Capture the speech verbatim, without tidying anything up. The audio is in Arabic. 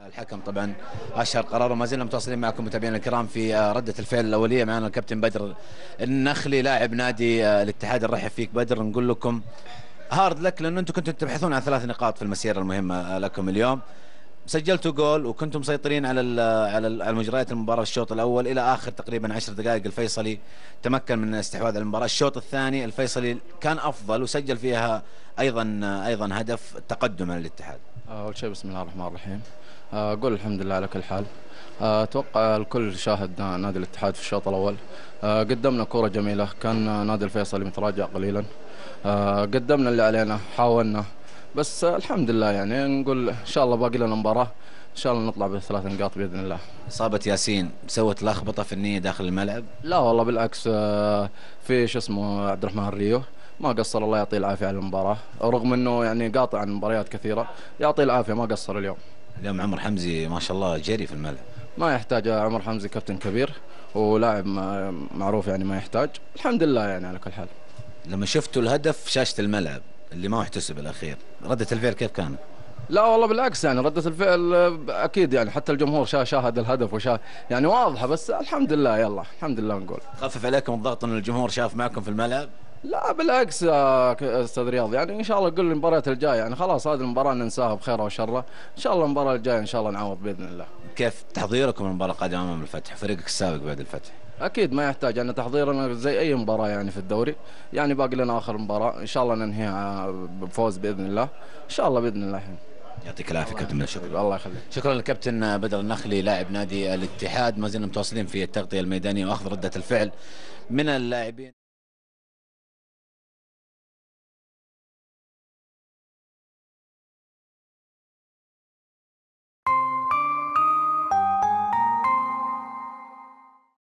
الحكم طبعا اشهر قرار، وما زلنا متواصلين معكم متابعينا الكرام في ردة الفعل الاوليه. معنا الكابتن بدر النخلي لاعب نادي الاتحاد. نرحب فيك بدر، نقول لكم هارد لك لانه انتم كنتم تبحثون عن ثلاث نقاط في المسيره المهمه لكم اليوم. سجلتوا جول وكنتم مسيطرين على على على مجريات المباراه الشوط الاول الى اخر تقريبا عشر دقائق. الفيصلي تمكن من استحواذ المباراه. الشوط الثاني الفيصلي كان افضل وسجل فيها ايضا ايضا هدف تقدم على الاتحاد. اول شيء بسم الله الرحمن الرحيم. اقول الحمد لله على كل حال. اتوقع الكل شاهد نادي الاتحاد في الشوط الاول. قدمنا كره جميله، كان نادي الفيصلي متراجع قليلا. قدمنا اللي علينا، حاولنا، بس الحمد لله يعني نقول ان شاء الله باقي لنا مباراه، ان شاء الله نطلع بثلاث نقاط باذن الله. اصابه ياسين سوت لخبطه فنيه داخل الملعب؟ لا والله بالعكس، في شو اسمه عبد الرحمن الريو ما قصر، الله يعطيه العافيه على المباراه، رغم انه يعني قاطع عن مباريات كثيره، يعطيه العافيه ما قصر اليوم. اليوم عمر حمزي ما شاء الله جري في الملعب. ما يحتاج عمر حمزي، كابتن كبير ولاعب معروف يعني ما يحتاج، الحمد لله يعني على كل حال. لما شفتوا الهدف شاشه الملعب اللي ما هو احتسب الاخير، رده الفعل كيف كانت؟ لا والله بالعكس، يعني ردة الفعل اكيد يعني حتى الجمهور شاهد الهدف وشاهد يعني واضحه، بس الحمد لله يلا الحمد لله نقول. خفف عليكم الضغط ان الجمهور شاف معكم في الملعب؟ لا بالعكس يا استاذ رياض، يعني ان شاء الله قل المباريات الجايه، يعني خلاص هذه المباراه ننساها بخيرها وشرها، ان شاء الله المباراه الجايه ان شاء الله نعوض باذن الله. كيف تحضيركم للمباراه القادمه امام الفتح، فريقك السابق بعد الفتح؟ اكيد ما يحتاج، يعني تحضيرنا زي اي مباراه يعني في الدوري، يعني باقي لنا اخر مباراه ان شاء الله ننهيها بفوز باذن الله، ان شاء الله باذن الله. يعطيك العافيه كابتن. شكرا. الله يخليك. شكرا للكابتن بدر النخلي لاعب نادي الاتحاد. ما زلنا متواصلين في التغطيه الميدانيه واخذ رده الفعل من اللاعبين.